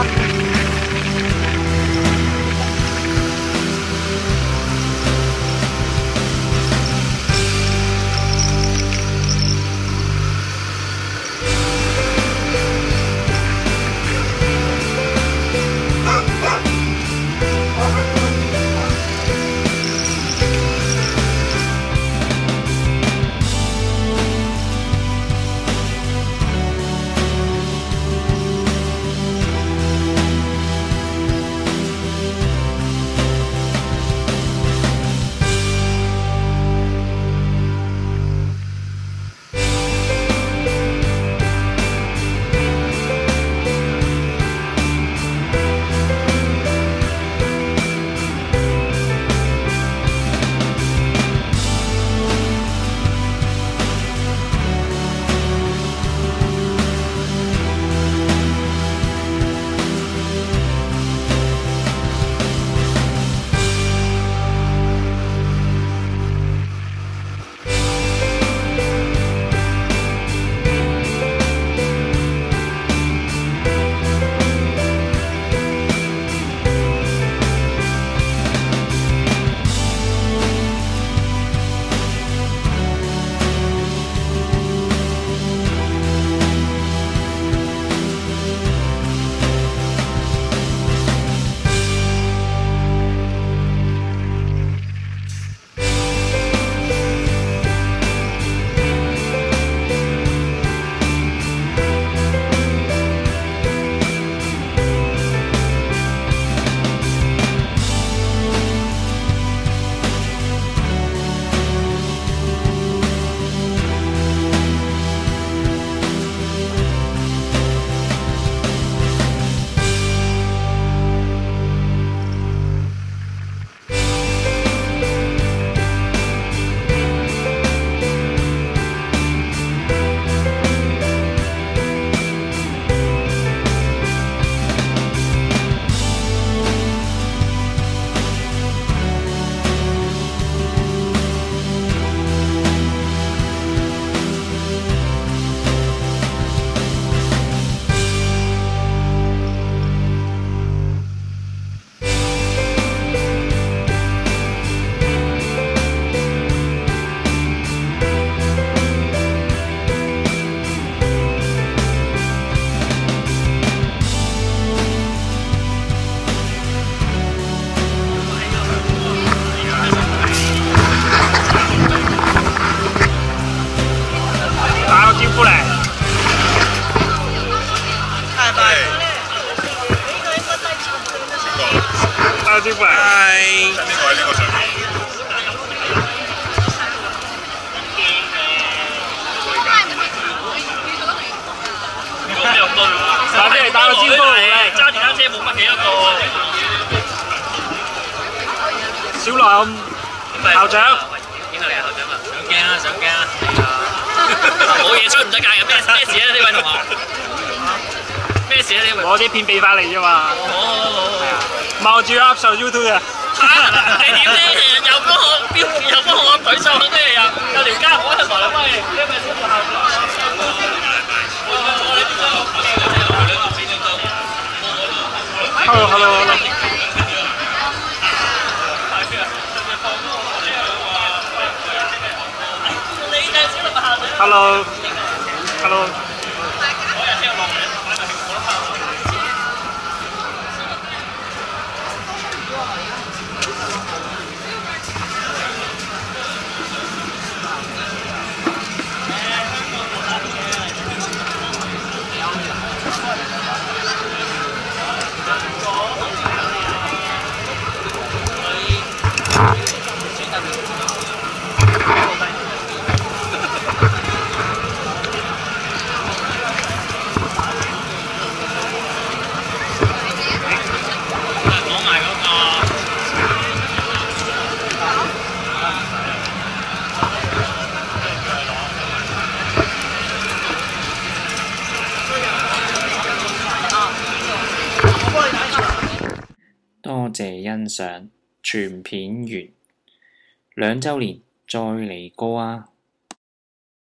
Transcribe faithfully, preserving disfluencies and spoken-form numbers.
招呼嚟。係。呢個喺呢個上面。打啲嚟打個招呼嚟，揸電單車冇乜幾多個。小林，校長。影下你啊，校長啊！上鏡啊，上鏡啊！冇嘢出唔使介嘅，咩咩事咧？呢位同學？咩事咧？呢位？攞啲片俾翻你啫嘛。好好好好。冒住 up 上 YouTube 嘅。嚇！你點咧？又幫我標誌，又幫我舉數，跟住又有條街好喺埋嚟幫你。你係咪小學校長？Hello, hello, hello. Hello, hello. 多謝欣賞，全片完。兩週年再嚟過啊！